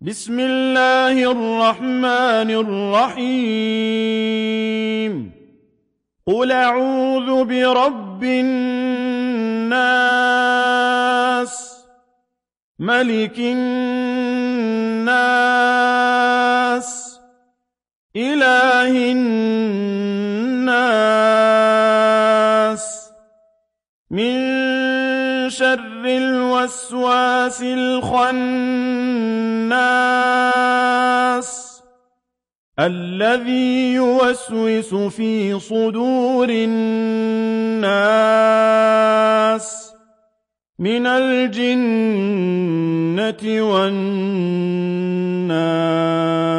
بسم الله الرحمن الرحيم قل أعوذ برب الناس ملك الناس إله الناس من شر الوسواس الخناس الذي يوسوس في صدور الناس من الجنة والناس